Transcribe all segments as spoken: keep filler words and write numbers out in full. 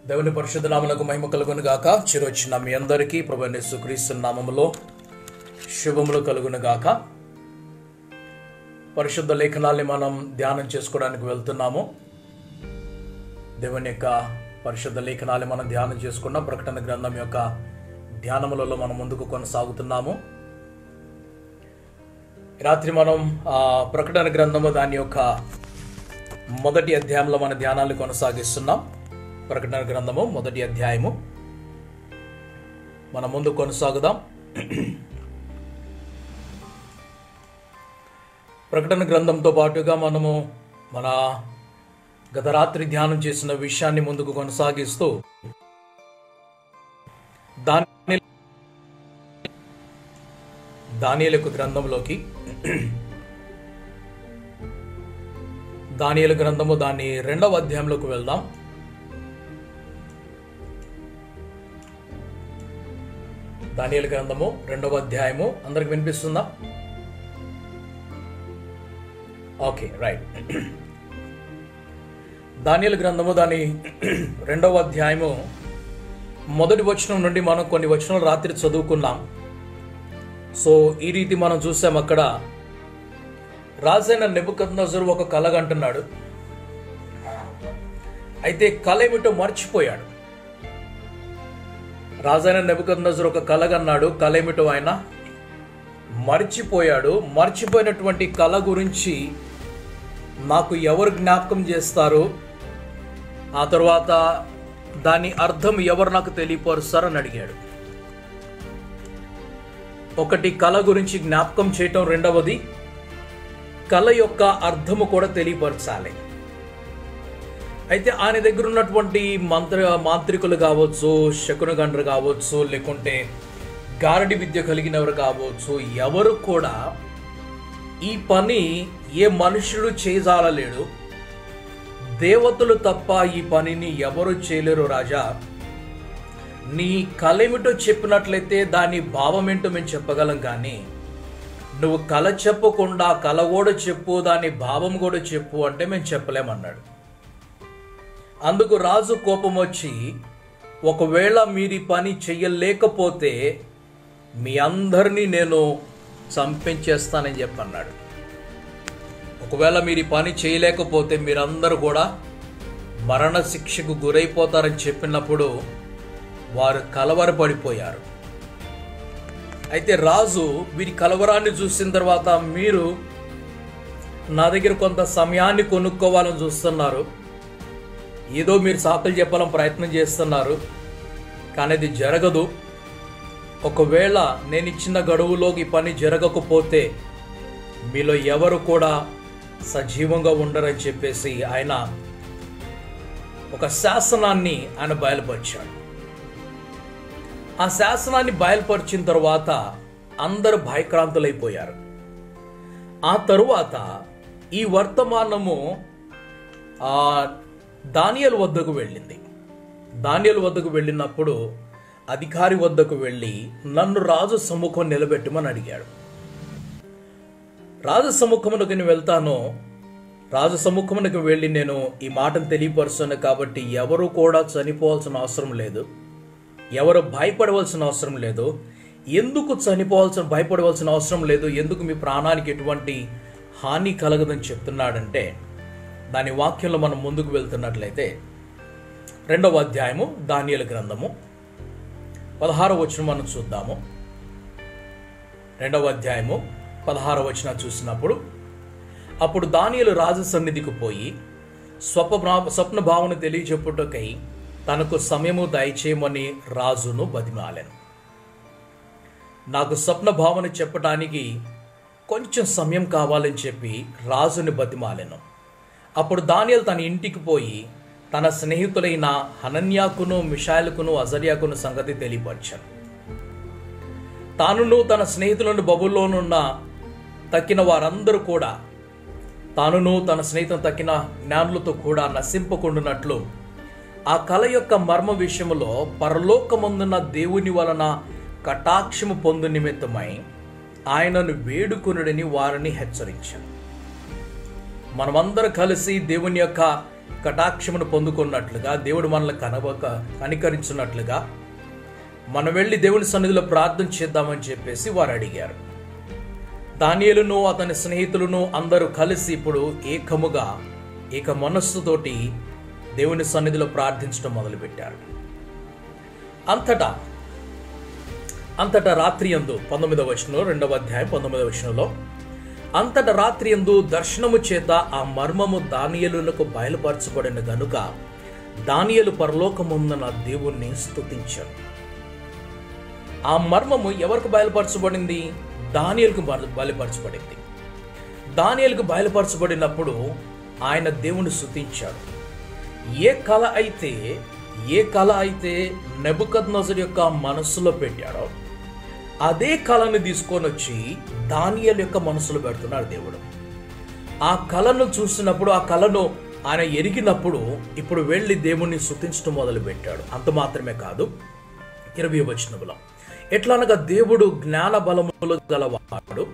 దేవుని పరిశుద్ధ నామమునకు మహిమ కలుగును గాక. చిరొచ్చిన మీ అందరికీ ప్రభువైన యేసుక్రీస్తు నామములో శుభములు కలుగును గాక. పరిశుద్ధ లేఖనాల్ని మనం ధ్యానం చేసుకోవడానికి వెళ్తున్నాము. దేవుని యొక్క పరిశుద్ధ లేఖనాల్ని మనం ధ్యానం చేసుకున్న ప్రకటన గ్రంథం యొక్క ధ్యానములలో మనం ముందుకు కొనసాగుతున్నాము. రాత్రి మనం ఆ ప్రకటన గ్రంథము దాని యొక్క మొదటి అధ్యాయంలో మన ధ్యానాన్ని కొనసాగిస్తున్నాం. ప్రకటన గ్రంథము మొదటి అధ్యాయము మనం ముందు కొనసాగుదాం. ప్రకటన గ్రంథంతో పాటుగా మనము మన గత రాత్రి ధ్యానం చేసిన విషయాన్ని ముందుకు కొనసాగిస్తూ దాని దానియేలు గ్రంథంలోకి దానియేలు గ్రంథము దాని రెండవ అధ్యాయంలోకి వెళ్దాం. దానియేలు గ్రంథము రెండవ అధ్యాయము అందరికి వినిపిస్తుందా? Okay, right. దానియేలు గ్రంథము దాని రెండవ అధ్యాయము మొదటి వచనం నుండి మనం కొన్ని వచనాలు రాత్రి చదువుకున్నాం. సో ఈ రీతి మనం చూసాం. అక్కడ రాజైన నెబుకద్నెజరు ఒక కలగంటున్నాడు. అయితే కల ఏమిటో మర్చిపోయాడు. రాజైన నెబుకద్నెజరు ఒక కలగన్నాడు, కల ఏమిటో ఆయన మర్చిపోయాడు. మర్చిపోయినటువంటి కళ గురించి నాకు ఎవరు జ్ఞాపకం చేస్తారు, ఆ తర్వాత దాని అర్థం ఎవరు నాకు తెలియపరుస్తారని అడిగాడు. ఒకటి కళ గురించి జ్ఞాపకం చేయటం, రెండవది కళ యొక్క అర్థము కూడా తెలియపరచాలి. అయితే ఆయన దగ్గర ఉన్నటువంటి మంత్ర మాంత్రికులు కావచ్చు, శకునగండ్రు కావచ్చు, లేకుంటే గారడి విద్య కలిగినవారు కావచ్చు, ఎవరు కూడా ఈ పని ఏ మనుషుడు చేయజాలలేడు, దేవతలు తప్ప ఈ పనిని ఎవరు చేయలేరు రాజా. నీ కళ ఏమిటో చెప్పినట్లయితే దాని భావం ఏంటో మేము చెప్పగలం, కానీ నువ్వు కళ చెప్పకుండా కళ కూడా చెప్పు, దాని భావం కూడా చెప్పు అంటే మేము చెప్పలేమన్నాడు. అందుకు రాజు కోపం వచ్చి, ఒకవేళ మీరు ఈ పని చెయ్యలేకపోతే మీ అందరినీ నేను చంపించేస్తానని చెప్పన్నాడు. ఒకవేళ మీరు ఈ పని చేయలేకపోతే మీరందరూ కూడా మరణ శిక్షకు గురైపోతారని చెప్పినప్పుడు వారు కలవరపడిపోయారు. అయితే రాజు వీరి కలవరాన్ని చూసిన తర్వాత, మీరు నా దగ్గర కొంత సమయాన్ని కొనుక్కోవాలని చూస్తున్నారు, ఏదో మీరు సాకులు చెప్పాలని ప్రయత్నం చేస్తున్నారు, కానీ అది జరగదు. ఒకవేళ నేను ఇచ్చిన గడువులోకి పని జరగకపోతే మీలో ఎవరు కూడా సజీవంగా ఉండరని చెప్పేసి ఆయన ఒక శాసనాన్ని ఆయన బయలుపరిచాడు. ఆ శాసనాన్ని బయలుపరిచిన తరువాత అందరూ భయక్రాంతులైపోయారు. ఆ తరువాత ఈ వర్తమానము ఆ దానియేలు వద్దకు వెళ్ళింది. దానియేలు వద్దకు వెళ్ళినప్పుడు అధికారి వద్దకు వెళ్ళి, నన్ను రాజు సమ్ముఖం నిలబెట్టమని అడిగాడు. రాజు సమ్ముఖమునకు నేను వెళ్తాను, రాజు సమ్ముఖమునకు వెళ్ళి నేను ఈ మాటను తెలియపరుస్తాను కాబట్టి ఎవరు కూడా చనిపోవాల్సిన అవసరం లేదు, ఎవరు భయపడవలసిన అవసరం లేదు. ఎందుకు చనిపోవాల్సిన భయపడవలసిన అవసరం లేదు, ఎందుకు మీ ప్రాణానికి ఎటువంటి హాని కలగదని చెప్తున్నాడంటే, దాని వాక్యంలో మనం ముందుకు వెళ్తున్నట్లయితే రెండవ అధ్యాయము దానియేలు గ్రంథము పదహారవ వచనం మనం చూద్దాము. రెండవ అధ్యాయము పదహారవ వచనం చూసినప్పుడు, అప్పుడు దానియేలు రాజు సన్నిధికి పోయి స్వప్న స్వప్న భావన తెలియచెప్పుటకై తనకు సమయము దయచేయమని రాజును బతిమాలెను. నాకు స్వప్న భావన చెప్పడానికి కొంచెం సమయం కావాలని చెప్పి రాజుని బతిమాలెను. అప్పుడు దానియేలు తన ఇంటికి పోయి తన స్నేహితులైన హనన్యాకును, మిషాయలుకును, అజర్యాకును సంగతి తెలియపరిచాను. తానును తన స్నేహితులను బబులోనున్న తక్కిన వారందరూ కూడా, తానును తన స్నేహితులను తక్కిన జ్ఞానులతో కూడా నశింపకుండునట్లు ఆ కళ యొక్క మర్మ విషయంలో పరలోకమందున్న దేవుని వలన కటాక్షము పొందు నిమిత్తమై ఆయనను వేడుకొనుడని వారిని హెచ్చరించాను. మనమందరం కలిసి దేవుని యొక్క కటాక్షమును పొందుకున్నట్లుగా, దేవుడు మనల్ని కనబక కనికరించినట్లుగా మనం వెళ్ళి దేవుని సన్నిధిలో ప్రార్థన చేద్దామని చెప్పేసి వారు అడిగారు. దానియేలును అతని స్నేహితులను అందరూ కలిసి ఇప్పుడు ఏకముగా ఏక మనస్సుతోటి దేవుని సన్నిధిలో ప్రార్థించడం మొదలుపెట్టారు. అంతటా అంతటా రాత్రి యందు పంతొమ్మిదవ వచనంలో, రెండవ అధ్యాయం పంతొమ్మిదవ వచనంలో, అంతట రాత్రి యందు దర్శనము చేత ఆ మర్మము దానియేలునకు బయలుపరచబడిన గనుక దానియేలు పరలోకమున్న దేవుణ్ణి స్తుతించాడు. ఆ మర్మము ఎవరికి బయలుపరచబడింది? దానియేలుకు బయలుపరచబడింది. దానియేలుకు బయలుపరచబడినప్పుడు ఆయన దేవుని స్తుతించాడు. ఏ కళ అయితే ఏ కళ అయితే నెబుకద్నెజరు యొక్క మనస్సులో పెట్టాడో అదే కళను తీసుకొని వచ్చి దానియేలు యొక్క మనసులో పెడుతున్నాడు దేవుడు. ఆ కళను చూసినప్పుడు, ఆ కళను ఆయన ఎరిగినప్పుడు ఇప్పుడు వెళ్ళి దేవుణ్ణి స్తుతించడం మొదలు పెట్టాడు. అంత మాత్రమే కాదు, ఇరవై వచనములో ఎట్లనగా దేవుడు జ్ఞాన బలములు గలవాడు,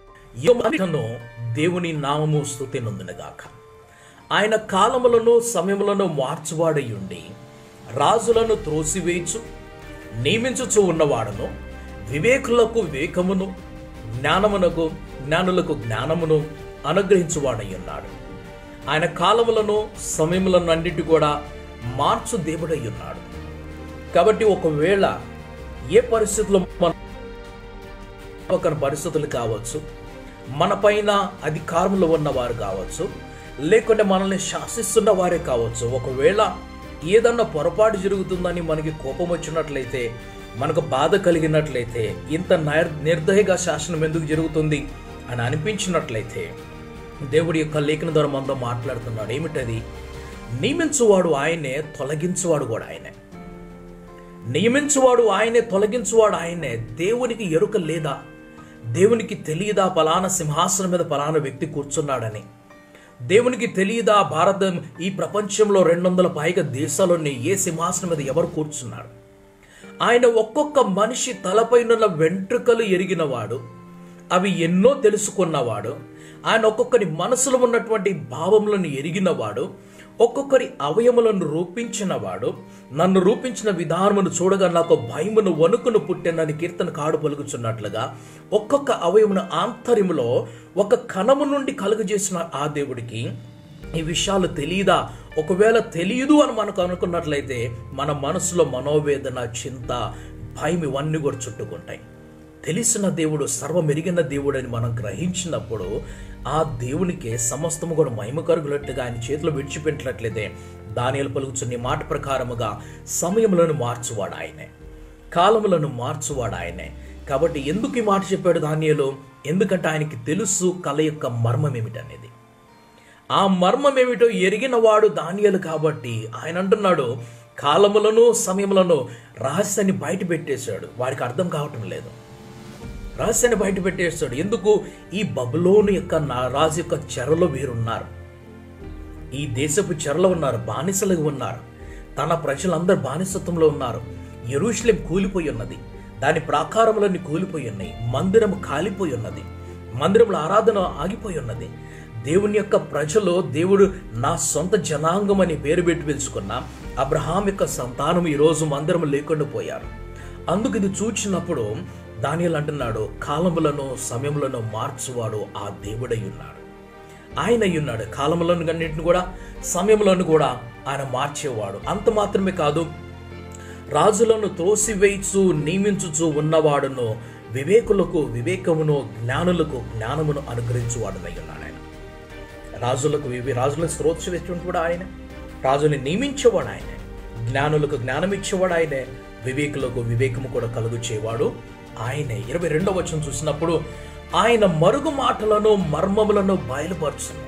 దేవుని నామము స్తుతి నొందునుగాక. ఆయన కాలములను సమయములను మార్చువాడయుండి రాజులను త్రోసివేయచు నియమించుచు ఉన్నవాడును, వివేకులకు వివేకమును, జ్ఞానమునకు జ్ఞానులకు జ్ఞానమును అనుగ్రహించువాడై ఉన్నాడు. ఆయన కాలములను సమయములను అన్నిటి కూడా మార్చు దేవుడై ఉన్నాడు. కాబట్టి ఒకవేళ ఏ పరిస్థితుల్లో మన ఒక పరిస్థితులు కావచ్చు, మన పైన అధికారంలో ఉన్నవారు కావచ్చు, లేకుంటే మనల్ని శాసిస్తున్న వారే కావచ్చు, ఒకవేళ ఏదన్నా పొరపాటు జరుగుతుందని మనకి కోపం వచ్చినట్లయితే, మనకు బాధ కలిగినట్లయితే, ఇంత నిర్దయగా శాసనం ఎందుకు జరుగుతుంది అని అనిపించినట్లయితే, దేవుడి యొక్క లేఖన ద్వారా మనతో మాట్లాడుతున్నాడు. ఏమిటది? నియమించువాడు ఆయనే, తొలగించువాడు కూడా ఆయనే. నియమించువాడు ఆయనే, తొలగించువాడు ఆయనే. దేవునికి ఎరుక లేదా? దేవునికి తెలియదా పలానా సింహాసనం మీద పలానా వ్యక్తి కూర్చున్నాడని? దేవునికి తెలియదా భారత ఈ ప్రపంచంలో రెండు వందల పైగా దేశాల్లోని ఏ సింహాసనం మీద ఎవరు కూర్చున్నారు? ఆయన ఒక్కొక్క మనిషి తలపైన వెంట్రుకలు ఎరిగినవాడు, అవి ఎన్నో తెలుసుకున్నవాడు. ఆయన ఒక్కొక్కరి మనసులో ఉన్నటువంటి భావములను ఎరిగినవాడు, ఒక్కొక్కరి అవయములను రూపించినవాడు. నన్ను రూపించిన విధానమును చూడగా నాకు భయమును వణుకును పుట్టెనని కీర్తన కాడు పలుకుచున్నట్లుగా ఒక్కొక్క అవయమును ఆంతర్యములో ఒక కణము నుండి కలుగజేసిన ఆ దేవుడికి ఈ విషయాలు తెలియదా? ఒకవేళ తెలియదు అని మనకు అనుకున్నట్లయితే మన మనసులో మనోవేదన, చింత, భయం ఇవన్నీ కూడా చుట్టుకుంటాయి. తెలిసిన దేవుడు, సర్వమెరిగిన దేవుడు అని మనం గ్రహించినప్పుడు ఆ దేవునికే సమస్తము కూడా మహిమ కలుగునట్లుగా ఆయన చేతిలో విడిచిపెట్టినట్లయితే దానియేలు పలుకుచున్న మాట ప్రకారముగా సమయములను మార్చువాడు ఆయనే, కాలములను మార్చువాడు ఆయనే. కాబట్టి ఎందుకు ఈ మాట చెప్పాడు దానియేలు? ఎందుకంటే ఆయనకి తెలుసు కళ యొక్క మర్మం ఏమిటనేది. ఆ మర్మం ఏమిటో ఎరిగిన వాడు దానియేలు. కాబట్టి ఆయన అంటున్నాడు, కాలములను సమయములను రహస్యాన్ని బయట పెట్టేశాడు. వారికి అర్థం కావటం లేదు. రహస్యాన్ని బయట పెట్టేస్తాడు. ఎందుకు? ఈ బబులోను యొక్క రాజు యొక్క చెరలో వీరున్నారు, ఈ దేశపు చెరలో ఉన్నారు, బానిసలుగా ఉన్నారు. తన ప్రజలందరూ బానిసత్వంలో ఉన్నారు. యెరూషలేము కూలిపోయి ఉన్నది, దాని ప్రాకారములన్నీ కూలిపోయి ఉన్నాయి, మందిరం కాలిపోయి ఉన్నది, మందిరంలో ఆరాధన ఆగిపోయి ఉన్నది. దేవుని యొక్క ప్రజలు, దేవుడు నా సొంత జనాంగం అని పేరు పెట్టి పిలుచుకున్న అబ్రహాం యొక్క సంతానం ఈరోజు మందిరం లేకుండా పోయారు. అందుకు ఇది చూచినప్పుడు దానియేలు అంటున్నాడు, కాలములను సమయములను మార్చువాడు ఆ దేవుడై ఉన్నాడు. ఆయన అయి ఉన్నాడు. కాలములను అన్నింటిని కూడా, సమయములను కూడా ఆయన మార్చేవాడు. అంత మాత్రమే కాదు, రాజులను త్రోసివేయిచు నియమించుచు ఉన్నవాడును, వివేకులకు వివేకమును, జ్ఞానులకు జ్ఞానమును అనుగ్రహించువాడునై ఉన్నాడు ఆయన. రాజులకు వివే రాజులను త్రోసివేటువంటి కూడా ఆయన, రాజుని నియమించేవాడు ఆయనే, జ్ఞానులకు జ్ఞానం ఇచ్చేవాడు ఆయనే, వివేకులకు వివేకము కూడా కలుగు చేయవాడు ఆయనే. ఇరవై రెండవ వచనం చూసినప్పుడు ఆయన మరుగు మాటలను మర్మములను బయలుపరుచును.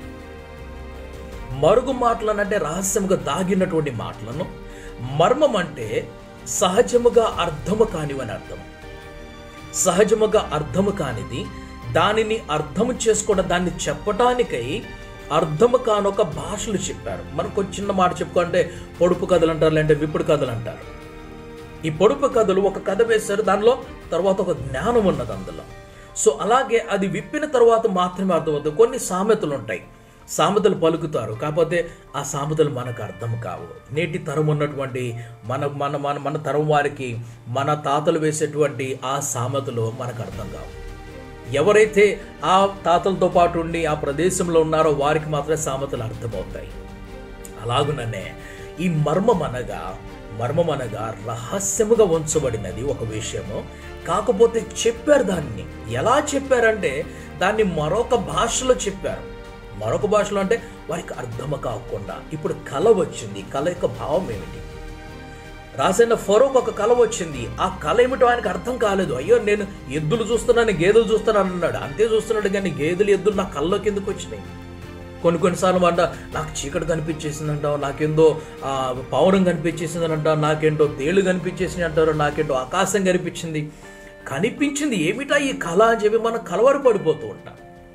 మరుగు మాటలను అంటే రహస్యముగా దాగినటువంటి మాటలను, మర్మం అంటే సహజముగా అర్థము కానివని అర్థం. సహజముగా అర్థము కానిది, దానిని అర్థము చేసుకోవడం, దాన్ని చెప్పటానికై అర్థము కానొక భాషలు చెప్పారు. మనకు చిన్న మాట చెప్పుకుంటే పొడుపు కథలు అంటారు, లేదంటే విప్పుడు కథలు అంటారు. ఈ పొడుపు కథలు ఒక కథ వేశారు, దానిలో తర్వాత ఒక జ్ఞానం ఉన్నది అందులో. సో అలాగే అది విప్పిన తర్వాత మాత్రమే అర్థమవుతుంది. కొన్ని సామెతలు ఉంటాయి. సామెతలు పలుకుతారు, కాకపోతే ఆ సామెతలు మనకు అర్థం కావు. నేటి తరం ఉన్నటువంటి మన మన మన మన తరం వారికి మన తాతలు వేసేటువంటి ఆ సామెతలు మనకు అర్థం కావు. ఎవరైతే ఆ తాతలతో పాటు ఉండి ఆ ప్రదేశంలో ఉన్నారో వారికి మాత్రమే సామెతలు అర్థమవుతాయి. అలాగుననే ఈ మర్మం అనగా మర్మం అనగా రహస్యముగా ఉంచబడినది ఒక విషయము. కాకపోతే చెప్పారు, దాన్ని ఎలా చెప్పారంటే దాన్ని మరొక భాషలో చెప్పారు. మరొక భాషలో అంటే వారికి అర్థం కాకుండా. ఇప్పుడు కళ వచ్చింది, కళ యొక్క భావం ఏమిటి? రాసిన ఫరోకు ఒక కళ వచ్చింది, ఆ కళ ఏమిటో ఆయనకు అర్థం కాలేదు. అయ్యో నేను ఎద్దులు చూస్తున్నాను, గేదెలు చూస్తున్నాను అన్నాడు. అంతే చూస్తున్నాడు కానీ గేదెలు ఎద్దులు నా కళ్ళలోకి ఎందుకు వచ్చినాయి? కొన్ని కొన్నిసార్లు అంట నాకు చీకటి కనిపించేసిందంట, నాకేందో ఆ పౌరం కనిపించేసిందనంట, నాకేంటో తేళ్లు కనిపించేసింది అంటారు, నాకేంటో ఆకాశం కనిపించింది. కనిపించింది ఏమిటా ఈ కళ అని చెప్పి మనం కలవరపడిపోతూ ఉంటాం.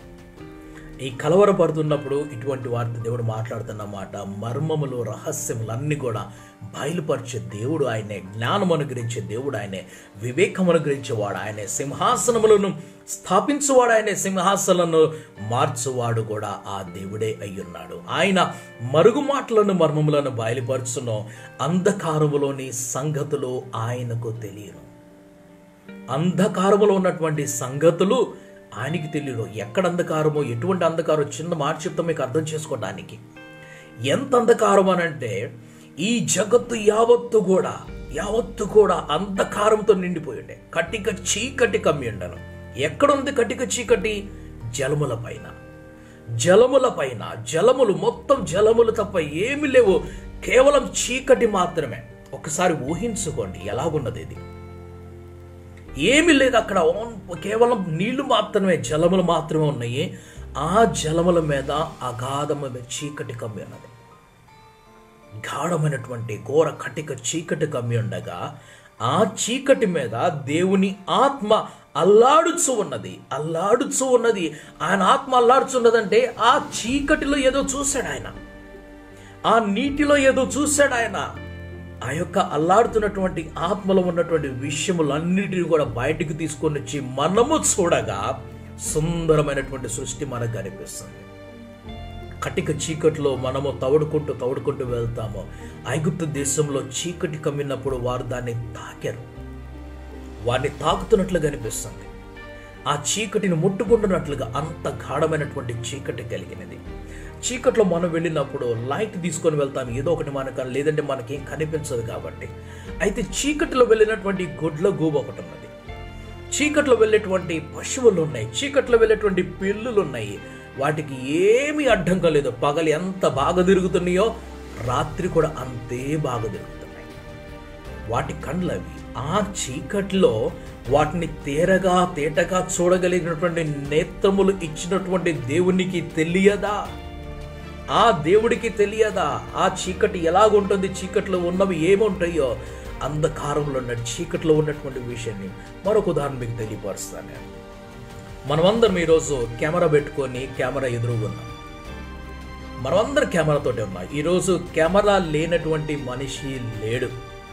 ఈ కలవరపడుతున్నప్పుడు ఇటువంటి వారితో దేవుడు మాట్లాడుతున్న మాట, మర్మములు రహస్యములు అన్నీ కూడా బయలుపరిచే దేవుడు ఆయనే, జ్ఞానం అనుగ్రహించే దేవుడు ఆయనే, వివేకం అనుగ్రహించేవాడు ఆయనే, సింహాసనములను స్థాపించువాడు ఆయనే, సింహాసనలను మార్చువాడు కూడా ఆ దేవుడే అయ్యున్నాడు. ఆయన మరుగు మాటలను మర్మములను బయలుపరుచును, అంధకారములోని సంగతులు ఆయనకు తెలియను. అంధకారములో ఉన్నటువంటి సంగతులు ఆయనకి తెలియదు. ఎక్కడ అంధకారమో, ఎటువంటి అంధకారం, చిన్న మాట చెప్తా మీకు అర్థం చేసుకోవడానికి. ఎంత అంధకారం అనంటే ఈ జగత్తు యావత్తు కూడా యావత్తు కూడా అంధకారంతో నిండిపోయి ఉండే, కటిక చీకటి కమ్మి ఉండను. ఎక్కడుంది కటిక చీకటి? జలముల పైన, జలముల పైన జలములు, మొత్తం జలములు తప్ప ఏమి లేవు, కేవలం చీకటి మాత్రమే. ఒకసారి ఊహించుకోండి ఎలాగున్నది ఇది. ఏమి లేదు అక్కడ, కేవలం నీళ్లు మాత్రమే, జలములు మాత్రమే ఉన్నాయి. ఆ జలముల మీద అగాధమైన చీకటి కమ్మి ఉన్నది. గాఢమైనటువంటి ఘోర కటిక చీకటి కమ్మి ఉండగా ఆ చీకటి మీద దేవుని ఆత్మ అల్లాడుచు ఉన్నది అల్లాడుచు ఉన్నది ఆయన ఆత్మ అల్లాడుచున్నదంటే ఆ చీకటిలో ఏదో చూశాడు ఆయన, ఆ నీటిలో ఏదో చూశాడు ఆయన. ఆ యొక్క అల్లాడుతున్నటువంటి ఆత్మలో ఉన్నటువంటి విషయములన్నిటిని కూడా బయటికి తీసుకొని వచ్చి మనము చూడగా సుందరమైనటువంటి సృష్టి మనకు కనిపిస్తుంది. కటిక చీకటిలో మనము తవుడుకుంటూ తవుడుకుంటూ వెళ్తాము. ఐగుప్తు దేశంలో చీకటి కమ్మినప్పుడు వారు దాన్ని తాకారు, వారిని తాకుతున్నట్లు కనిపిస్తుంది. ఆ చీకటిని ముట్టుకుంటున్నట్లుగా అంత గాఢమైనటువంటి చీకటి కలిగినది. చీకట్లో మనం వెళ్ళినప్పుడు లైట్ తీసుకొని వెళ్తాం, ఏదో ఒకటి మనకు, లేదంటే మనకేం కనిపించదు కాబట్టి. అయితే చీకటిలో వెళ్ళినటువంటి గొడ్ల గూబ ఒకటి ఉన్నది, చీకట్లో వెళ్ళేటువంటి పశువులు ఉన్నాయి, చీకట్లో వెళ్ళేటువంటి పిల్లులు ఉన్నాయి. వాటికి ఏమీ అడ్డం కాలేదు. పగలు ఎంత బాగా తిరుగుతున్నాయో రాత్రి కూడా అంతే బాగా తిరుగుతున్నాయి. వాటి కండ్లు అవి. ఆ చీకట్లో వాటిని తేరగా తేటగా చూడగలిగినటువంటి నేత్రములు ఇచ్చినటువంటి దేవునికి తెలియదా? ఆ దేవుడికి తెలియదా ఆ చీకటి ఎలాగుంటుంది, చీకట్లో ఉన్నవి ఏముంటాయో? అంధకారంలో ఉన్న చీకట్లో ఉన్నటువంటి విషయాన్ని మరొక ఉదాహరణ మీకు తెలియపరుస్తాను నేను. మనమందరం ఈరోజు కెమెరా పెట్టుకొని కెమెరా ఎదురుగున్నాం. మనమందరం కెమెరాతోటి ఉన్నాం. ఈరోజు కెమెరా లేనటువంటి మనిషి లేడు.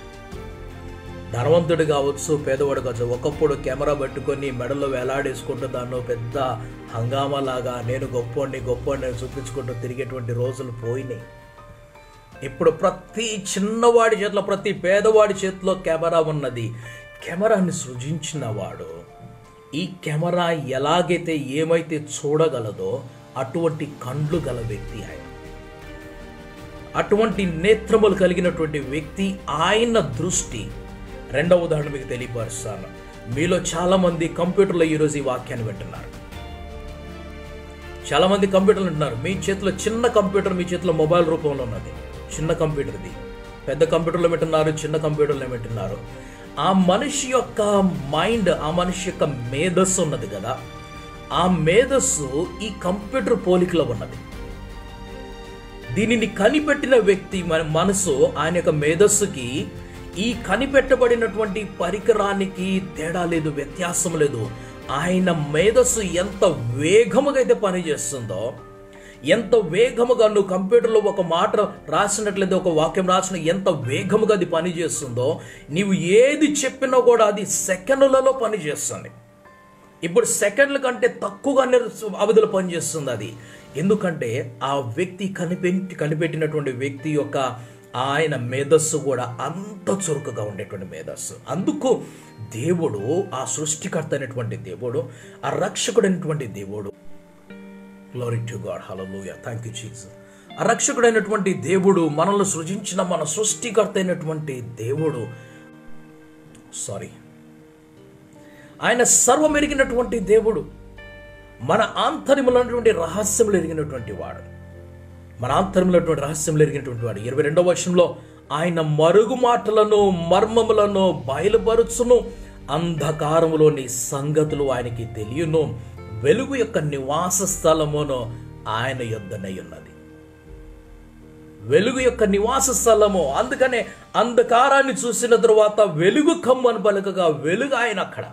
ధనవంతుడు కావచ్చు, పేదవాడు కావచ్చు. ఒకప్పుడు కెమెరా పెట్టుకొని మెడలో వేలాడేసుకుంటూ దాన్ని పెద్ద హంగామాలాగా నేను గొప్పోడిని గొప్పోడిని చూపించుకుంటూ తిరిగేటువంటి రోజులు పోయినాయి. ఇప్పుడు ప్రతి చిన్నవాడి చేతిలో, ప్రతి పేదవాడి చేతిలో కెమెరా ఉన్నది. కెమెరాని సృజించిన వాడు ఈ కెమెరా ఎలాగైతే ఏమైతే చూడగలదో అటువంటి కండ్లు గల వ్యక్తి ఆయన, అటువంటి నేత్రములు కలిగినటువంటి వ్యక్తి. ఆయన దృష్టి. రెండవ ఉదాహరణ మీకు తెలియపరుస్తాను. మీలో చాలా మంది కంప్యూటర్లో ఈరోజు ఈ వాక్యాన్ని వింటున్నారు. చాలా మంది కంప్యూటర్లు వింటున్నారు. మీ చేతిలో చిన్న కంప్యూటర్, మీ చేతిలో మొబైల్ రూపంలో ఉన్నది. చిన్న కంప్యూటర్ ఇది. పెద్ద కంప్యూటర్లో వింటున్నారు, చిన్న కంప్యూటర్లో వింటున్నారు. ఆ మనిషి యొక్క మైండ్, ఆ మనిషి యొక్క మేధస్సు ఉన్నది కదా, ఆ మేధస్సు ఈ కంప్యూటర్ పోలికలో ఉన్నది. దీనిని కనిపెట్టిన వ్యక్తి మన మనసు, ఆయన యొక్క మేధస్సుకి ఈ కనిపెట్టబడినటువంటి పరికరానికి తేడా లేదు, వ్యత్యాసం లేదు. ఆయన మేధస్సు ఎంత వేగముగా అయితే పనిచేస్తుందో, ఎంత వేగముగా నువ్వు కంప్యూటర్లో ఒక మాట రాసినట్లయితే, ఒక వాక్యం రాసిన ఎంత వేగముగా అది పనిచేస్తుందో, నీవు ఏది చెప్పినా కూడా అది సెకండ్లలో పనిచేస్తుంది. ఇప్పుడు సెకండ్ల కంటే తక్కువగా అవధిలో పనిచేస్తుంది అది. ఎందుకంటే ఆ వ్యక్తి కనిపెట్టి కనిపెట్టినటువంటి వ్యక్తి యొక్క ఆయన మేధస్సు కూడా అంత చురుకుగా ఉండేటువంటి మేధస్సు. అందుకు దేవుడు, ఆ సృష్టికర్త అయినటువంటి దేవుడు, ఆ రక్షకుడైనటువంటి దేవుడు, glory to God, hallelujah, thank you Jesus. ఆ రక్షకుడైనటువంటి దేవుడు, మనల్ని సృజించిన మన సృష్టికర్త అయినటువంటి దేవుడు, సారీ ఆయన సర్వం ఎరిగినటువంటి దేవుడు, మన ఆంతర్యములైనటువంటి రహస్యములు ఎరిగినటువంటి వాడు, మన ఆంతర్యములైనటువంటి రహస్యములు ఎరిగినటువంటి వాడు. ఇరవై రెండవ వచనంలో ఆయన మరుగు మాటలను మర్మములను బయలుపరుచును, అంధకారములోని సంగతులు ఆయనకి తెలియను, వెలుగు యొక్క నివాస స్థలమును ఆయన యొద్దనై ఉన్నది. వెలుగు యొక్క నివాస స్థలము, అందుకనే అంధకారాన్ని చూసిన తరువాత వెలుగు కమ్మని పలకగా వెలుగు ఆయన అక్కడ.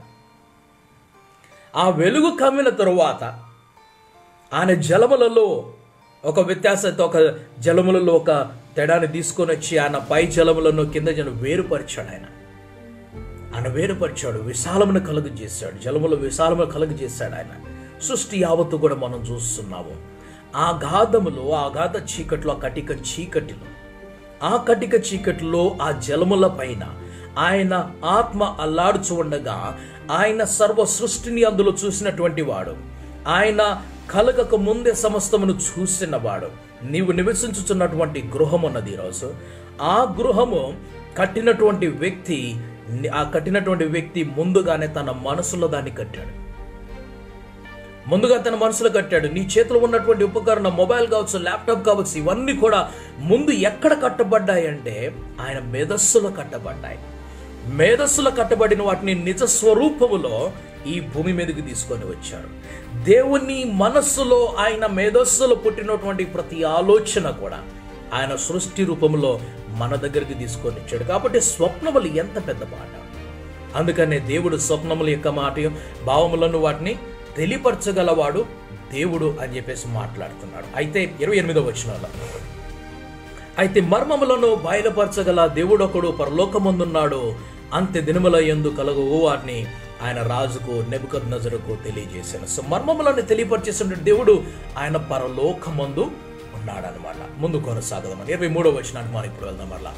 ఆ వెలుగు కమ్మిన తరువాత ఆయన జలములలో ఒక వ్యత్యాసంతో, ఒక జలములలో ఒక తేడాన్ని తీసుకొని వచ్చి ఆయన పై జలములను కింద జనం వేరుపరిచాడు. ఆయన ఆయన వేరుపరిచాడు, విశాలమును కలుగు చేశాడు, జలములు విశాలమును కలుగు చేశాడు. ఆయన సృష్టి యావత్తు కూడా మనం చూస్తున్నాము. ఆ గాధములో, ఆ గాధ చీకట్లో, ఆ కటిక చీకటిలో, ఆ కటిక చీకటిలో ఆ జలముల పైన ఆయన ఆత్మ అల్లాడుచు ఉండగా ఆయన సర్వ సృష్టిని అందులో చూసినటువంటి వాడు, ఆయన కలగక ముందే సమస్తమును చూసిన వాడు. నీవు నివసించుచున్నటువంటి గృహం ఉన్నది ఈరోజు. ఆ గృహము కట్టినటువంటి వ్యక్తి, ఆ కట్టినటువంటి వ్యక్తి ముందుగానే తన మనసులో దాన్ని కట్టాడు. ముందుగా తన మనసులో కట్టాడు. నీ చేతిలో ఉన్నటువంటి ఉపకరణం, మొబైల్ కావచ్చు, ల్యాప్టాప్ కావచ్చు, ఇవన్నీ కూడా ముందు ఎక్కడ కట్టబడ్డాయి అంటే ఆయన మేధస్సులో కట్టబడ్డాయి. మేధస్సులో కట్టబడిన వాటిని నిజ స్వరూపములో ఈ భూమి మీదకి తీసుకొని వచ్చారు. దేవుని మనస్సులో, ఆయన మేధస్సులో పుట్టినటువంటి ప్రతి ఆలోచన కూడా ఆయన సృష్టి రూపంలో మన దగ్గరికి తీసుకొని వచ్చాడు. కాబట్టి స్వప్నములు ఎంత పెద్ద మాట. అందుకనే దేవుడు స్వప్నముల యొక్క మాట, భావములను వాటిని తెలియపరచగలవాడు దేవుడు అని చెప్పేసి మాట్లాడుతున్నాడు. అయితే ఇరవై ఎనిమిదవ వచనంలో, అయితే మర్మములను బయలుపరచగల దేవుడు ఒకడు పరలోకమందున్నాడు, అంత్య దినముల యందు కలుగు వాటిని ఆయన రాజుకు నెబుకద్నెజరుకు తెలియజేశాను. సో మర్మములను తెలియపరిచేసిన దేవుడు ఆయన పరలోకమందు ఉన్నాడు అనమాట. ముందు కొనసాగదామని ఇరవై మూడవ వచనానికి మనం ఇప్పుడు వెళ్దాం. మరలా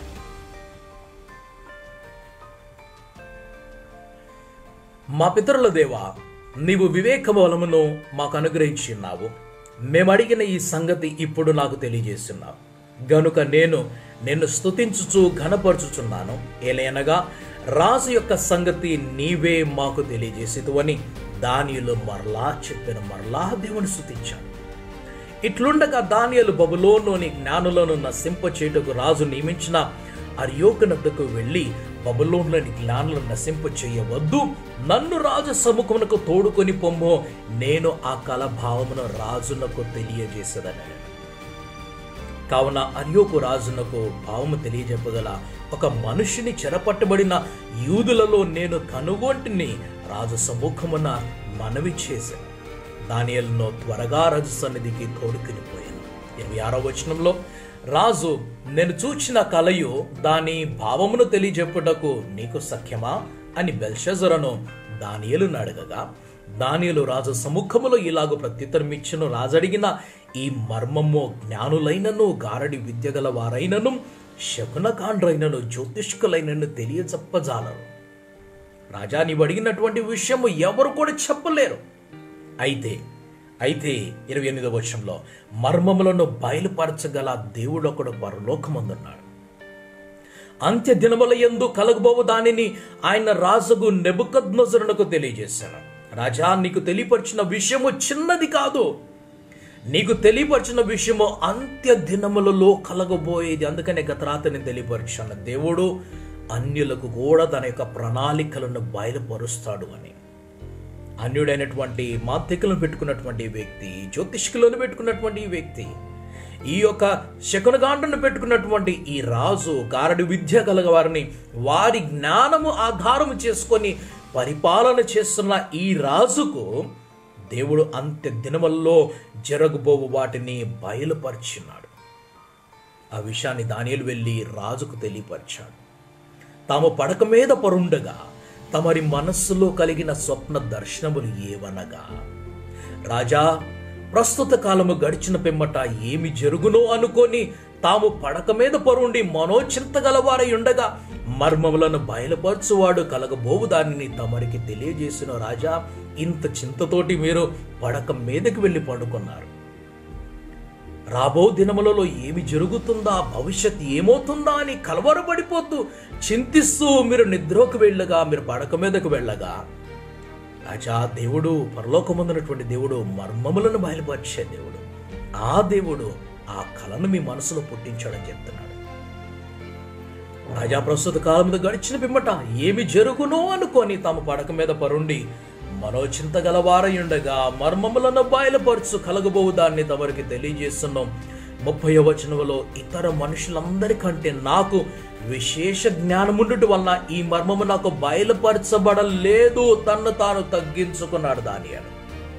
మా పితరుల దేవా, నీవు వివేక బలమును మాకు అనుగ్రహించి ఉన్నావు. మేము అడిగిన ఈ సంగతి ఇప్పుడు నాకు తెలియజేస్తున్నావు గనుక నేను నిన్ను స్తుతించుచు ఘనపరచుచున్నాను. ఏలయనగా రాజు యొక్క సంగతి నీవే మాకు తెలియజేసేదువని దానియేలు మరలా చెప్పిన మరలా దేవుని స్తుతించాడు. ఇట్లుండగా దానియేలు బబులోనులోని జ్ఞానులను నశింప చేయుటకు రాజు నియమించిన అర్యోకునొద్దకు వెళ్ళి, బబులోనులోని జ్ఞానులను నశింప చేయవద్దు, నన్ను రాజు సముఖమునకు తోడుకొని పొమ్ము, నేను ఆ కల భావమును రాజునకు తెలియజేసేదని. కావున అర్యోకు రాజునకు భావము తెలియజెప్పగల ఒక మనుషుని చెరపట్టబడిన యూదులలో నేను కనుగొంటిని రాజు సముఖమున మనవి చేశాను. దానియేలును త్వరగా రాజు సన్నిధికి తోడుకుని పోయాను. ఇరవై ఆరో వచనంలో, రాజు నేను చూచిన కలయు దాని భావమును తెలియజెప్పుటకు నీకు సఖ్యమా అని బెల్షజరును దానియేలును అడగగా, దానియేలు రాజు సముఖములో ఇలాగ ప్రత్యుత్తరమిచ్చెను. రాజు అడిగిన ఈ మర్మము జ్ఞానులైనను, గారడి విద్య గల వారైనను, శకునకాండ్రైనను, జ్యోతిష్కులైనను తెలియజెప్పజాలరు. రాజా, నీవు అడిగినటువంటి విషయము ఎవరు కూడా చెప్పలేరు. అయితే అయితే ఇరవై ఎనిమిదవ వచనంలో, మర్మములను బయలుపరచగల దేవుడు ఒకడు పరలోకమందున్నాడు. అంత్య దినముల యందు కలగబోవు దానిని ఆయన రాజుకు నెబుకద్నెజరునకు తెలియజేశాను. రాజా, నీకు తెలియపరిచిన విషయము చిన్నది కాదు. నీకు తెలియపరిచిన విషయము అంత్య దినములలో కలగబోయేది. అందుకనే గత రాత్రి నేను తెలియపరిచాను, దేవుడు అన్యులకు కూడా తన యొక్క ప్రణాళికలను బయలుపరుస్తాడు అని. అన్యుడైనటువంటి మాంత్రికులను పెట్టుకున్నటువంటి వ్యక్తి, జ్యోతిష్కులను పెట్టుకున్నటువంటి వ్యక్తి, ఈ యొక్క శకునగాండ్రను పెట్టుకున్నటువంటి ఈ రాజు, గారడి విద్య కలగ వారిని వారి జ్ఞానము ఆధారము చేసుకొని పరిపాలన చేస్తున్న ఈ రాజుకు దేవుడు అంత్య దినముల్లో జరగబోవు వాటిని బయలుపరిచినాడు. ఆ విషయాన్ని దానియేలు వెళ్ళి రాజుకు తెలియపరిచాడు. తాము పడక మీద పరుండగా తమరి మనస్సులో కలిగిన స్వప్న దర్శనములు ఏవనగా, రాజా, ప్రస్తుత కాలము గడిచిన పిమ్మట ఏమి జరుగునో అనుకొని తాము పడక మీద పరుండి మనోచింత గలవారై ఉండగా మర్మములను బయలుపరచువాడు కలగబోవు దానిని తమరికి తెలియజేసిన రాజా, ఇంత చింతతోటి మీరు పడక మీదకి వెళ్ళి పడుకున్నారు. రాబో దినములలో ఏమి జరుగుతుందా, భవిష్యత్ ఏమవుతుందా అని కలవరపడిపోతూ చింతిస్తూ మీరు నిద్రకు వెళ్ళగా, మీరు పడక మీదకు వెళ్ళగా, రాజా దేవుడు, పరలోకముందున్నటువంటి దేవుడు, మర్మములను బయలుపరిచే దేవుడు, ఆ దేవుడు ఆ కళను మీ మనసులో పుట్టించాడని చెప్తున్నాడు. రాజా ప్రస్తుత కాలం మీద గడిచిన పిమ్మట ఏమి జరుగునో అనుకొని తాము పడక మీద పరుండి మనోచింత గలవారై ఉండగా మర్మములను బయలుపరచు కలగబోవు దాన్ని తమరికి తెలియజేస్తున్నాం. ముప్పై వచనంలో ఇతర మనుషులందరికంటే నాకు విశేష జ్ఞానముండుట వలన ఈ మర్మము నాకు బయలుపరచబడలేదు, తన్ను తాను తగ్గించుకున్నాడు దానియేలు.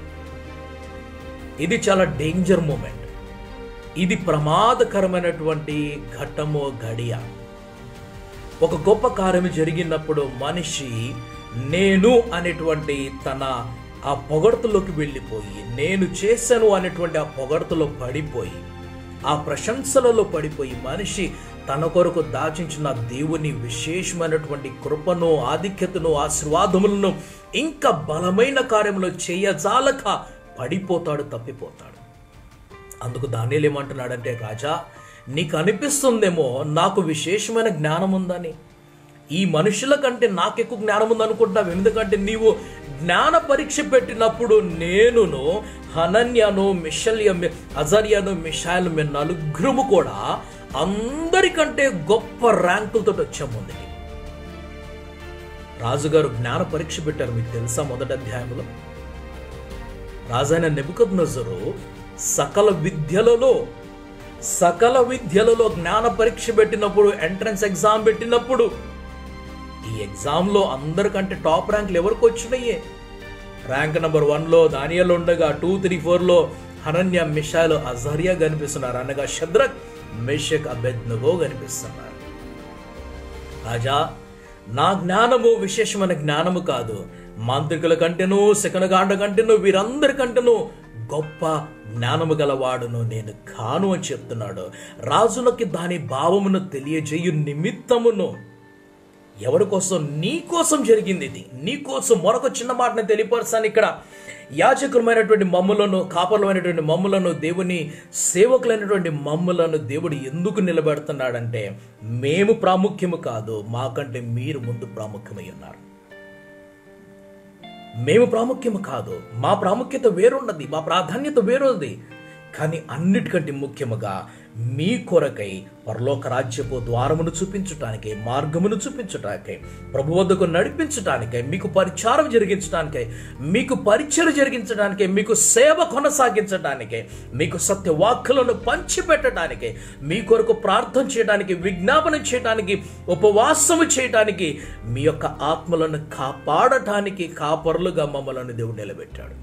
ఇది చాలా డేంజర్ మూమెంట్. ఇది ప్రమాదకరమైనటువంటి ఘట్టము, గడియ. ఒక గొప్ప కార్యము జరిగినప్పుడు మనిషి నేను అనేటువంటి తన ఆ పొగడ్తలోకి వెళ్ళిపోయి, నేను చేశాను అనేటువంటి ఆ పొగడ్తలో పడిపోయి, ఆ ప్రశంసలలో పడిపోయి మనిషి తన కొరకు దాచించిన దేవుని విశేషమైనటువంటి కృపను, ఆధిక్యతను, ఆశీర్వాదములను ఇంకా బలమైన కార్యములు చేయజాలక పడిపోతాడు, తప్పిపోతాడు. అందుకు దానియేలు ఏమంటున్నాడంటే, రాజా నీకు అనిపిస్తుందేమో నాకు విశేషమైన జ్ఞానం ఉందని, ఈ మనుషుల కంటే నాకు ఎక్కువ జ్ఞానం ఉందనుకుంటున్నావు. ఎందుకంటే నీవు జ్ఞాన పరీక్ష పెట్టినప్పుడు నేనును, హనన్యాను, మిషల్య అజర్యాను, మిషాయలు మేము నలుగురుము కూడా అందరికంటే గొప్ప ర్యాంకులతో వచ్చాం ముందుకి. రాజుగారు జ్ఞాన పరీక్ష పెట్టారు, మీకు తెలుసా? మొదటి అధ్యాయంలో రాజైన నెబుకద్నెజరు సకల విద్యలలో సకల విద్యలలో జ్ఞాన పరీక్ష పెట్టినప్పుడు, ఎంట్రన్స్ ఎగ్జామ్ పెట్టినప్పుడు, ఈ ఎగ్జామ్లో అందరికంటే టాప్ ర్యాంకులు ఎవరికి వచ్చినాయే? ర్యాంక్ నెంబర్ వన్లో దానియేలు ఉండగా, టూ త్రీ ఫోర్లో హనన్య, మిషాయలు, అజర్యా కనిపిస్తున్నారు. అనగా షద్రక్, మేషక్, అబేద్నెగో కనిపిస్తున్నారు. రాజా నా జ్ఞానము విశేషమైన జ్ఞానము కాదు, మాంత్రికుల కంటేను, శకునగాండ కంటేను, వీరందరికంటేను గొప్ప జ్ఞానము గలవాడును నేను కాను అని చెప్తున్నాడు. రాజులకి దాని భావమును తెలియజేయు నిమిత్తమును ఎవరి కోసం? నీ కోసం జరిగింది ఇది, నీ కోసం. మరొక చిన్న మాటను తెలియపరచాను. ఇక్కడ యాజకులమైనటువంటి మమ్ములను, కాపరులమైనటువంటి మమ్ములను, దేవుని సేవకులైనటువంటి మమ్ములను దేవుడు ఎందుకు నిలబెడుతున్నాడంటే, మేము ప్రాముఖ్యము కాదు, మాకంటే మీరు ముందు ప్రాముఖ్యమై ఉన్నారు. మేము ప్రాముఖ్యము కాదు, మా ప్రాముఖ్యత వేరున్నది, మా ప్రాధాన్యత వేరున్నది. కానీ అన్నిటికంటే ముఖ్యముగా మీ కొరకై పరలోక రాజ్యపు ద్వారమును చూపించటానికై, మార్గమును చూపించటానికై, ప్రభు వద్దకు నడిపించటానికై, మీకు పరిచారం జరిగించడానికై, మీకు పరిచయం జరిగించడానికై, మీకు సేవ కొనసాగించడానికై, మీకు సత్యవాక్కులను పంచిపెట్టడానికై, మీ కొరకు ప్రార్థన చేయడానికి, విజ్ఞాపన చేయడానికి, ఉపవాసము చేయడానికి, మీ యొక్క ఆత్మలను కాపాడటానికి కాపరులుగా మమ్మల్ని దేవుడు నిలబెట్టాడు.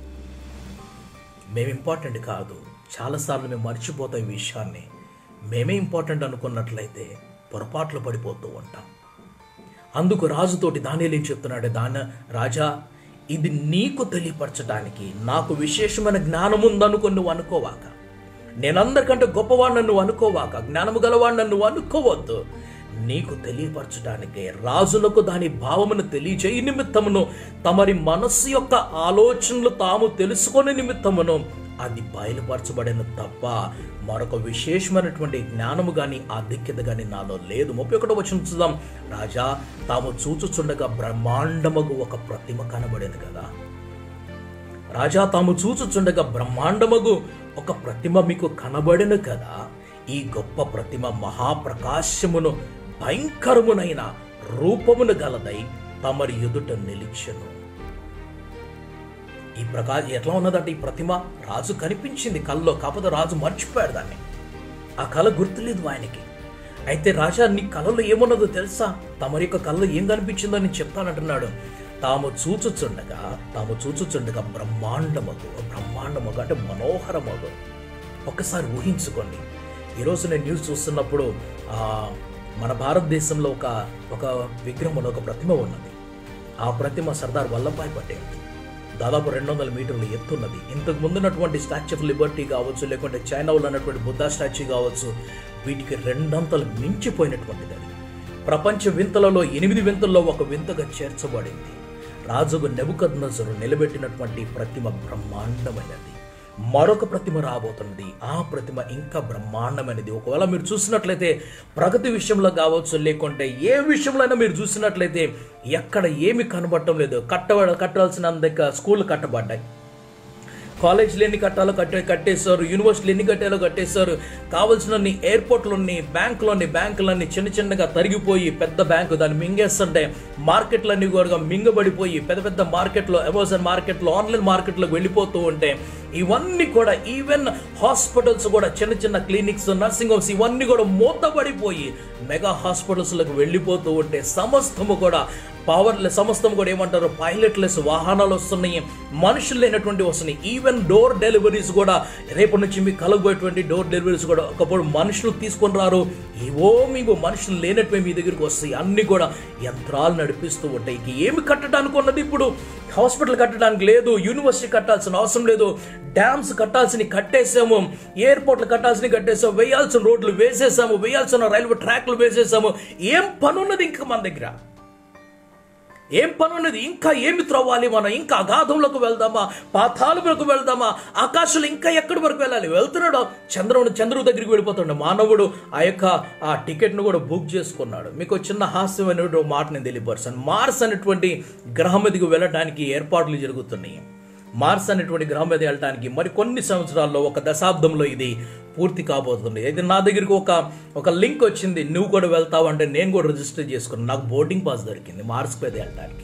మేము ఇంపార్టెంట్ కాదు. చాలాసార్లు మేము మర్చిపోతాం ఈ విషయాన్ని. మేమే ఇంపార్టెంట్ అనుకున్నట్లయితే పొరపాట్లు పడిపోతూ ఉంటాం. అందుకు రాజుతోటి దానియేలు ఏం చెప్తున్నాడు? దాని రాజా, ఇది నీకు తెలియపరచడానికి నాకు విశేషమైన జ్ఞానం ఉందనుకో, నువ్వు అనుకోవాక. నేనందరికంటే గొప్పవాడిని నువ్వు అనుకోవాక, జ్ఞానము గలవాడిని నువ్వు అనుకోవద్దు. నీకు తెలియపరచడానికే, రాజులకు దాని భావమును తెలియజేయ నిమిత్తమును, తమరి మనస్సు యొక్క ఆలోచనలు తాము తెలుసుకునే నిమిత్తమును అది బయలుపరచబడిన తప్ప మరొక విశేషమైనటువంటి జ్ఞానము కానీ ఆధిక్యత కానీ నాలో లేదు. ముప్పై ఒకటో వచనం చూద్దాం. రాజా తాము చూచుచుండగా బ్రహ్మాండమగు ఒక ప్రతిమ కనబడింది కదా. రాజా తాము చూచుచుండగా బ్రహ్మాండమగు ఒక ప్రతిమ మీకు కనబడిన కదా. ఈ గొప్ప ప్రతిమ మహాప్రకాశమును భయంకరమునైన రూపమును గలదై తమరి ఎదుట నిలిచెను. ఈ ప్రకాశం ఎట్లా ఉన్నదంటే, ఈ ప్రతిమ రాజు కనిపించింది కల్లో, కాకపోతే రాజు మర్చిపోయాడు దాన్ని. ఆ కళ గుర్తులేదు ఆయనకి. అయితే రాజా నీ కళలో ఏమున్నదో తెలుసా? తమరి యొక్క కళలో ఏం కనిపించిందో నేను చెప్తానంటున్నాడు. తాము చూచుచుండగా తాము చూచుచుండగా బ్రహ్మాండమగు బ్రహ్మాండమగు అంటే మనోహరమగు. ఒక్కసారి ఊహించుకోండి. ఈరోజు నేను న్యూస్ చూస్తున్నప్పుడు మన భారతదేశంలో ఒక ఒక విగ్రహం, ఒక ప్రతిమ ఉన్నది. ఆ ప్రతిమ సర్దార్ వల్లభాయ్ పటేల్. దాదాపు రెండు వందల మీటర్లు ఎత్తున్నది. ఇంతకు ముందున్నటువంటి స్టాచ్యూ ఆఫ్ లిబర్టీ కావచ్చు, లేకుంటే చైనాలో ఉన్నటువంటి బుద్ధ స్టాచ్యూ కావచ్చు, వీటికి రెండంతలు మించిపోయినటువంటిది. అది ప్రపంచ వింతలలో ఎనిమిది వింతల్లో ఒక వింతగా చేర్చబడింది. రాజుకు నెబుకద్నెజరు నిలబెట్టినటువంటి ప్రతిమ బ్రహ్మాండమైనది. మరొక ప్రతిమ రాబోతున్నది. ఆ ప్రతిమ ఇంకా బ్రహ్మాండమైనది. ఒకవేళ మీరు చూసినట్లయితే ప్రగతి విషయంలో కావచ్చు, లేకుంటే ఏ విషయంలో అయినా మీరు చూసినట్లయితే ఎక్కడ ఏమి కనబడటం లేదు. కట్ట కట్టాల్సినంత స్కూళ్ళు కట్టబడ్డాయి, కాలేజీలు ఎన్ని కట్టాలో కట్టే కట్టేశారు యూనివర్సిటీలు ఎన్ని కట్టాలో కట్టేశారు. కావాల్సినన్ని ఎయిర్పోర్ట్లన్నీ, బ్యాంకులన్నీ బ్యాంకులన్నీ చిన్న చిన్నగా తరిగిపోయి పెద్ద బ్యాంకు దాన్ని మింగేస్తుంటే మార్కెట్లన్నీ కూడా మింగబడిపోయి పెద్ద పెద్ద మార్కెట్లో, అమెజాన్ మార్కెట్లో, ఆన్లైన్ మార్కెట్లోకి వెళ్ళిపోతూ ఉంటే ఇవన్నీ కూడా, ఈవెన్ హాస్పిటల్స్ కూడా, చిన్న చిన్న క్లినిక్స్, నర్సింగ్ హోమ్స్ ఇవన్నీ కూడా మూతబడిపోయి మెగా హాస్పిటల్స్లకు వెళ్ళిపోతూ ఉంటే సమస్తము కూడా పవర్లెస్, సమస్తం కూడా ఏమంటారు పైలట్లెస్ వాహనాలు వస్తున్నాయి, మనుషులు లేనటువంటి వస్తున్నాయి. ఈవెన్ డోర్ డెలివరీస్ కూడా రేపటి నుంచి మీకు కలగబోయేటువంటి డోర్ డెలివరీస్ కూడా ఒకప్పుడు మనుషులు తీసుకొని రారు, ఏవో మీకు మనుషులు లేనట్టు మీ దగ్గరికి వస్తాయి. అన్ని కూడా యంత్రాలు నడిపిస్తూ ఉంటాయి. ఇక ఏమి కట్టడానికి ఉన్నది? ఇప్పుడు హాస్పిటల్ కట్టడానికి లేదు, యూనివర్సిటీ కట్టాల్సిన అవసరం లేదు, డ్యామ్స్ కట్టాల్సిన కట్టేసాము, ఎయిర్పోర్ట్లు కట్టాల్సిన కట్టేసాము, వేయాల్సిన రోడ్లు వేసేసాము, వేయాల్సిన రైల్వే ట్రాక్లు వేసేసాము. ఏం పని ఉన్నది ఇంకా మన దగ్గర? ఏం పని ఉన్నది? ఇంకా ఏమి త్రవ్వాలి మనం? ఇంకా అగాధంలోకి వెళ్దామా? పాతాళంలోకి వెళ్దామా? ఆకాశంలో ఇంకా ఎక్కడి వరకు వెళ్ళాలి? వెళ్తున్నాడు చంద్రుడు, చంద్రుడి దగ్గరికి వెళ్ళిపోతున్నాడు మానవుడు. ఆ యొక్క ఆ టికెట్ను కూడా బుక్ చేసుకున్నాడు. మీకు చిన్న హాస్యమైనటువంటి మాట నేను తెలియపరుస్తాను. మార్స్ అనేటువంటి గ్రహం మీదకి వెళ్ళడానికి ఏర్పాట్లు జరుగుతున్నాయి. మార్స్ అనేటువంటి గ్రహం మీద వెళ్ళడానికి మరి కొన్ని సంవత్సరాల్లో, ఒక దశాబ్దంలో ఇది పూర్తి కాబోతుంది. అయితే నా దగ్గరికి ఒక ఒక లింక్ వచ్చింది, నువ్వు కూడా వెళ్తావు అంటే నేను కూడా రిజిస్టర్ చేసుకున్నాను. నాకు బోర్డింగ్ పాస్ దొరికింది మార్స్ మీద వెళ్ళడానికి.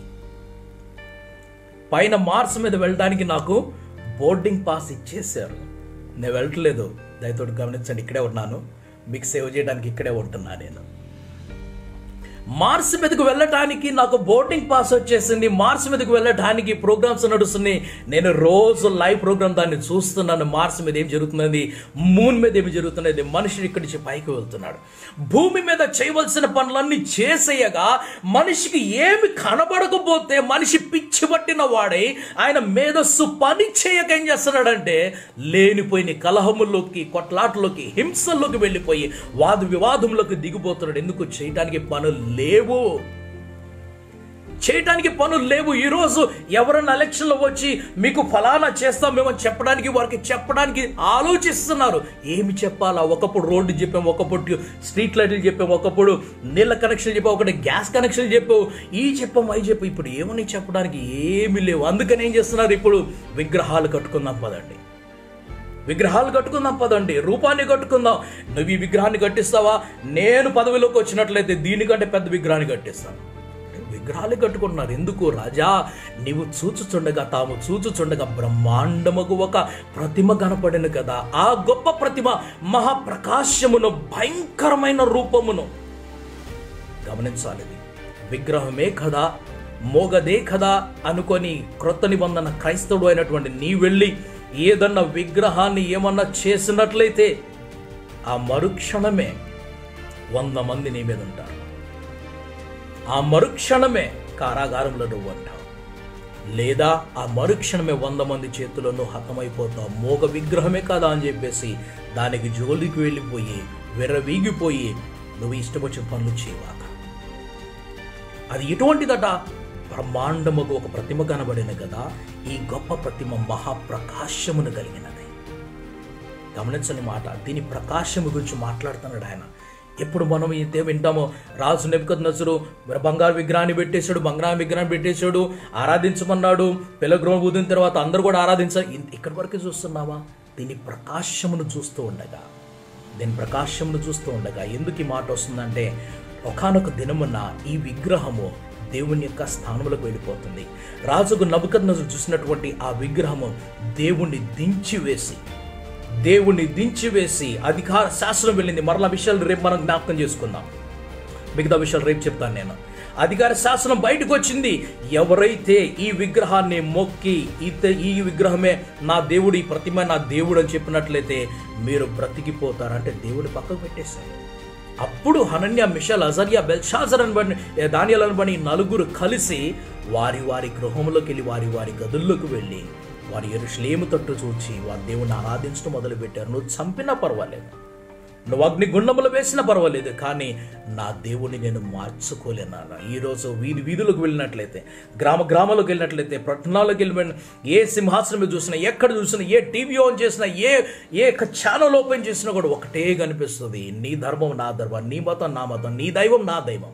పైన మార్స్ మీద వెళ్ళడానికి నాకు బోర్డింగ్ పాస్ ఇచ్చేసారు. నేను వెళ్ళట్లేదు, దయతోటి గమనించండి. ఇక్కడే ఉన్నాను, మీకు సేవ్ చేయడానికి ఇక్కడే ఉంటున్నా. నేను మార్స్ మీదకు వెళ్ళటానికి నాకు బోర్డింగ్ పాస్ వచ్చేసింది. మార్స్ మీదకు వెళ్ళటానికి ప్రోగ్రామ్స్ నడుస్తున్నాయి. నేను రోజు లైవ్ ప్రోగ్రామ్ దాన్ని చూస్తున్నాను. మార్స్ మీద ఏం జరుగుతున్నది, మూన్ మీద ఏమి జరుగుతున్నది, మనుషుడు ఇక్కడి నుంచి పైకి వెళ్తున్నాడు. భూమి మీద చేయవలసిన పనులన్నీ చేసేయగా మనిషికి ఏమి కనబడకపోతే మనిషి పిచ్చి పట్టిన వాడై ఆయన మేధస్సు పని చేయక ఏం చేస్తున్నాడంటే లేనిపోయిన కలహముల్లోకి, కొట్లాటలోకి, హింసల్లోకి వెళ్ళిపోయి వాద వివాదంలోకి దిగిపోతున్నాడు. ఎందుకు? చేయటానికి పనులు లేవు, చేయటానికి పనులు లేవు. ఈరోజు ఎవరైనా ఎలక్షన్లో వచ్చి మీకు ఫలానా చేస్తాం మేము చెప్పడానికి, వారికి చెప్పడానికి ఆలోచిస్తున్నారు. ఏమి చెప్పాలా? ఒకప్పుడు రోడ్డు చెప్పాము, ఒకప్పుడు స్ట్రీట్ లైట్లు చెప్పాము, ఒకప్పుడు నీళ్ళ కనెక్షన్ చెప్పాము, ఒకటి గ్యాస్ కనెక్షన్ చెప్పావు, ఈ చెప్పాము, అవి చెప్పావు. ఇప్పుడు ఏమని చెప్పడానికి ఏమి లేవు. అందుకని ఏం చేస్తున్నారు? ఇప్పుడు విగ్రహాలు కట్టుకుందాం పదండి, విగ్రహాలు కట్టుకుందాం పదండి, రూపాన్ని కట్టుకుందాం. నువ్వు ఈ విగ్రహాన్ని కట్టిస్తావా? నేను పదవిలోకి వచ్చినట్లయితే దీనికంటే పెద్ద విగ్రహాన్ని కట్టిస్తాను. విగ్రహాలు కట్టుకుంటున్నారు. ఎందుకు? రాజా, నీవు చూచుచుండగా, తాము చూచుచుండగా బ్రహ్మాండముకు ఒక ప్రతిమ కనపడిన కదా. ఆ గొప్ప ప్రతిమ మహాప్రకాశమును, భయంకరమైన రూపమును గమనించాలి. విగ్రహమే కదా, మోగదే కదా అనుకొని క్రొత్త నిబంధన క్రైస్తవుడు అయినటువంటి నీ వెళ్ళి ఏదన్నా విగ్రహాన్ని ఏమన్నా చేసినట్లయితే ఆ మరుక్షణమే వంద మంది నీ మీద ఉంటారు. ఆ మరుక్షణమే కారాగారంలో నువ్వు అంటావు, లేదా ఆ మరుక్షణమే వంద మంది చేతులను హతమైపోతావు. మోగ విగ్రహమే కదా అని చెప్పేసి దానికి జోలికి వెళ్ళిపోయి విర్రవీగిపోయి నువ్వు ఇష్టం వచ్చిన పనులు చేయవాక. అది ఎటువంటిదట? బ్రహ్మాండముకు ఒక ప్రతిమ కనబడిన కదా. ఈ గొప్ప ప్రతిమ మహాప్రకాశమును కలిగినది. గమనించని మాట, దీని ప్రకాశము గురించి మాట్లాడుతున్నాడు ఆయన. ఎప్పుడు మనం అయితే వింటామో రాజు నెబుకద్నెజరు బంగారు విగ్రహాన్ని పెట్టేశాడు, బంగారు విగ్రహాన్ని పెట్టేశాడు, ఆరాధించమన్నాడు. పిల్లగ్రహం ఊదిన తర్వాత అందరూ కూడా ఆరాధించారు. ఇక్కడి వరకు చూస్తున్నావా? దీని ప్రకాశమును చూస్తూ ఉండగా, దీని ప్రకాశమును చూస్తూ ఉండగా ఎందుకు ఈ మాట వస్తుందంటే, ఒకానొక దినమున ఈ విగ్రహము దేవుని యొక్క స్థానంలోకి వెళ్ళిపోతుంది. రాజుకు నెబుకద్నెజరు చూసినటువంటి ఆ విగ్రహము దేవుణ్ణి దించివేసి దేవుణ్ణి దించివేసి అధికార శాసనం వెళ్ళింది. మరలా విషయాలు రేపు మనం జ్ఞాపకం చేసుకుందాం. మిగతా విషయాలు రేపు చెప్తాను నేను. అధికార శాసనం బయటకు వచ్చింది. ఎవరైతే ఈ విగ్రహాన్ని మొక్కి ఇత ఈ విగ్రహమే నా దేవుడు, ఈ ప్రతిమ నా దేవుడు అని చెప్పినట్లయితే మీరు బ్రతికిపోతారంటే దేవుడు పక్కకు పెట్టేశారు. అప్పుడు హనన్యా, మిషాల్, అజర్యా, బెల్షాజర్ అని బని దానియేలు అని బని నలుగురు కలిసి వారి వారి గృహంలోకి వెళ్ళి వారి వారి గదుల్లోకి వెళ్ళి వారి యెరూషలేము తట్టు చూచి వారి దేవుణ్ణి ఆరాధించడం మొదలుపెట్టారు. నువ్వు చంపినా పర్వాలేదు, నువ్వు అగ్నిగుండంలో వేసినా పర్వాలేదు, కానీ నా దేవుణ్ణి నేను మార్చుకోలేనా. ఈరోజు వీధి వీధులకు వెళ్ళినట్లయితే, గ్రామ గ్రామాలకు వెళ్ళినట్లయితే, పట్టణాలకు వెళ్ళి ఏ సింహాసనం మీద చూసినా, ఎక్కడ చూసినా, ఏ టీవీ ఆన్ చేసినా, ఏ ఏ ఛానల్ ఓపెన్ చేసినా కూడా ఒకటే కనిపిస్తుంది, నీ ధర్మం నా ధర్మం, నీ మతం నా మతం, నీ దైవం నా దైవం.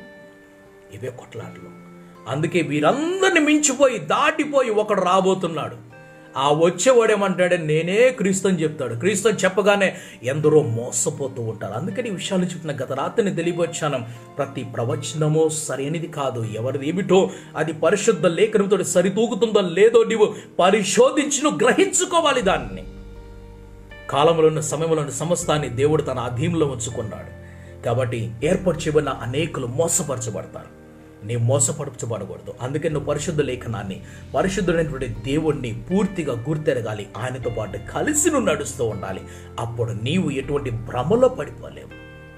ఇవే కొట్లాటలు. అందుకే వీరందరిని మించిపోయి దాటిపోయి ఒకడు రాబోతున్నాడు. ఆ వచ్చేవాడేమంటాడే నేనే క్రీస్తు అని చెప్తాడు. క్రీస్తు అని చెప్పగానే ఎందరో మోసపోతూ ఉంటారు. అందుకని ఈ విషయాలు చెప్పిన గత రాత్రిని తెలియవచ్చాను. ప్రతి ప్రవచనమో సరైనది కాదు, ఎవరిది ఏమిటో అది పరిశుద్ధ లేఖనంతో సరితూగుతుందో లేదో నీవు పరిశోధించి నువ్వు గ్రహించుకోవాలి. దాన్ని కాలంలో ఉన్న సమయంలో ఉన్న సమస్తాన్ని దేవుడు తన అధీనంలో ఉంచుకున్నాడు. కాబట్టి ఏర్పరచబడిన అనేకులు మోసపరచబడతారు. నీ మోసపరచబడకూడదు. అందుకే నువ్వు పరిశుద్ధ లేఖనాన్ని, పరిశుద్ధుడైనటువంటి దేవుణ్ణి పూర్తిగా గుర్తెరగాలి. ఆయనతో పాటు కలిసి నువ్వు నడుస్తూ ఉండాలి. అప్పుడు నీవు ఎటువంటి భ్రమలో పడిపోలేవు,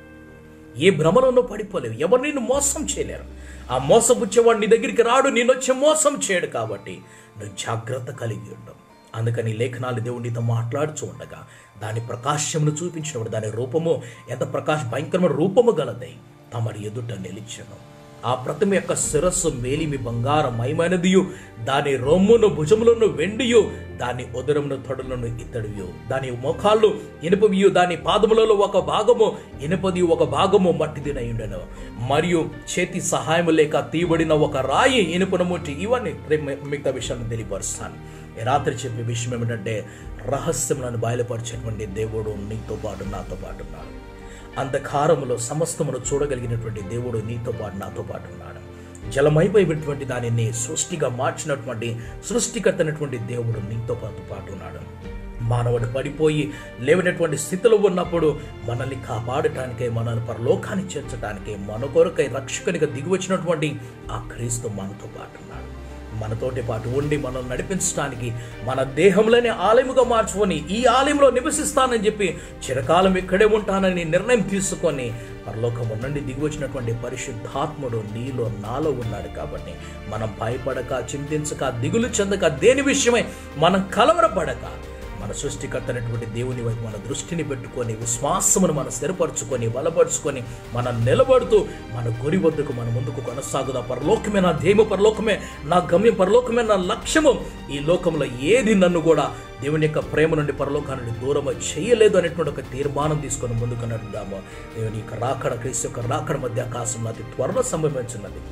ఏ భ్రమలో పడిపోలేవు. ఎవరు నిన్ను మోసం చేయలేరు. ఆ మోసపుచ్చేవాడు నీ దగ్గరికి రాడు, నేను వచ్చి మోసం చేయడు. కాబట్టి నువ్వు జాగ్రత్త కలిగి ఉండవు. అందుకని లేఖనాలు దేవుడు నీతో మాట్లాడుచూ ఉండగా దాని ప్రకాశమును చూపించినప్పుడు దాని రూపము ఎంత ప్రకాశ భయంకరమైన రూపము గలదై తమరి ఎదుట నిలిచెను. ఆ ప్రతిమ యొక్క శిరస్సు మేలిమి బంగారం మయమైనదియు, దాని రొమ్మును భుజములను వెండియు, దాని ఉదరమును తొడలను ఇత్తడియు, దాని మోకాళ్ళు ఇనుపవియు, దాని పాదములలో ఒక భాగము ఇనుపది ఒక భాగము మట్టిదినై ఉండెను. మరియు చేతి సహాయము లేక తీయబడిన ఒక రాయి ఇనుపను ముట్టి. ఇవన్నీ మిగతా విషయాన్ని తెలియపరుస్తాను. రాత్రి చెప్పే విషయం ఏమిటంటే, రహస్యములను బయలుపరిచేటువంటి దేవుడు నీతో పాటు నాతో పాటు ఉన్నాడు. అంధకారములో సమస్తమును చూడగలిగినటువంటి దేవుడు నీతో పాటు నాతో పాటు ఉన్నాడు. జలమైపోయినటువంటి దానిని సృష్టిగా మార్చినటువంటి సృష్టికర్త అయినటువంటి దేవుడు నీతో పాటు పాటు ఉన్నాడు. మానవుడు పడిపోయి లేవనటువంటి స్థితిలో ఉన్నప్పుడు మనల్ని కాపాడటానికై, మనల్ని పరలోకాన్ని చేర్చడానికై, మన కొరకై రక్షకునిగా దిగివచ్చినటువంటి ఆ క్రీస్తు మనతో పాటు ఉన్నాడు. మనతోటి పాటు ఉండి మనల్ని నడిపించడానికి, మన దేహంలోనే ఆలయముగా మార్చుకొని ఈ ఆలయంలో నివసిస్తానని చెప్పి చిరకాలం ఇక్కడే ఉంటానని నిర్ణయం తీసుకొని పరలోకము నుండి దిగివచ్చినటువంటి పరిశుద్ధాత్ముడు నీలో నాలో ఉన్నాడు. కాబట్టి మనం భయపడక, చింతించక, దిగులు చెందక, దేని విషయమై మనం కలవరపడక, మన సృష్టికర్త అయినటువంటి దేవుని వైపు మన దృష్టిని పెట్టుకొని విశ్వాసమును మనం స్థిరపరచుకొని బలపరుచుకొని మనం నిలబడుతూ మన గురి వద్దకు మన ముందుకు కొనసాగుదా. పరలోకమే నా ధ్యేయము, పరలోకమే నా గమ్యం, పరలోకమే నా లక్ష్యము. ఈ లోకంలో ఏది నన్ను కూడా దేవుని యొక్క ప్రేమ నుండి, పరలోకాన్ని దూరం చేయలేదు అనేటువంటి ఒక తీర్మానం తీసుకొని ముందుకు నడుద్దాము. దేవుని యొక్క రాకడ, క్రీస్తు యొక్క రాకడ మధ్య ఆకాశంలో అతి త్వరలో సంభవించినది.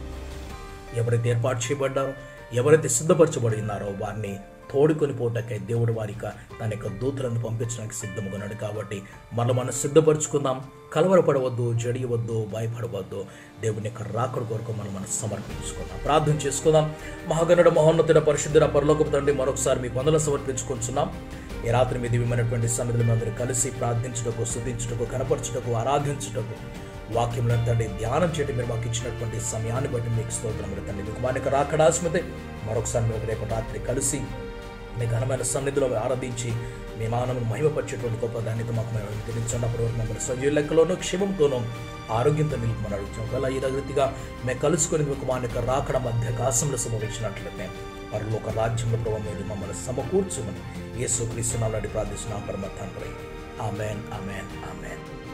ఎవరైతే ఏర్పాటు చేయబడ్డారో, ఎవరైతే సిద్ధపరచబడి ఉన్నారో వారిని తోడుకొని పోటకై దేవుడు వారిక తన యొక్క దూతలను పంపించడానికి సిద్ధముగా ఉన్నాడు. కాబట్టి మనం మనం సిద్ధపరచుకుందాం. కలవరపడవద్దు, జడియవద్దు, భయపడవద్దు. దేవుని యొక్క రాకడ కొరకు మనం మనం సమర్పించుకుందాం. ప్రార్థన చేసుకుందాం. మహాగణుడ, మహోన్నతుడ, పరిశుద్ధుడ, పరలోకపు తండ్రి, మరొకసారి మీ వందనలు సమర్పించుకుంటున్నాం. ఈ రాత్రి మీ దివ్యమైనటువంటి సన్నిధిలో అందరూ కలిసి ప్రార్థించుటకు, స్తుతించుటకు, కనపరచుటకు, ఆరాధించుటకు, వాక్యంలో తండ్రి ధ్యానం చేయడం మీరు మాకు ఇచ్చినటువంటి సమయాన్ని బట్టి మీకు స్తోత్రములు తండ్రి. మీకు మాకు రాకడ ఆస్మతే మరొకసారి మేము రేపు రాత్రి కలిసి మీ ఘనమైన సన్నిధిలో ఆరాధించి మీ మానవుని మహిమపరిచేటువంటి గొప్ప దానితో మాకు మేము తెలియచున్నప్పుడు మమ్మల్ని సజీవ లెక్కలోనూ క్షేమంతోనూ ఆరోగ్యంతో నిలుపుమని అడుగుతాం. ఒకవేళ ఈ రీతిగా మేము కలుసుకొని మీకు మా యొక్క రాకడ మధ్య కాశంలో సంభవించినట్లయితే పరలోక రాజ్యంలో ప్రభావం మీరు మమ్మల్ని సమకూర్చుమని యేసు క్రీస్తు నామములో ప్రార్థిస్తున్నాం పరమ తండ్రి. ఆమేన్, ఆమేన్, ఆమేన్.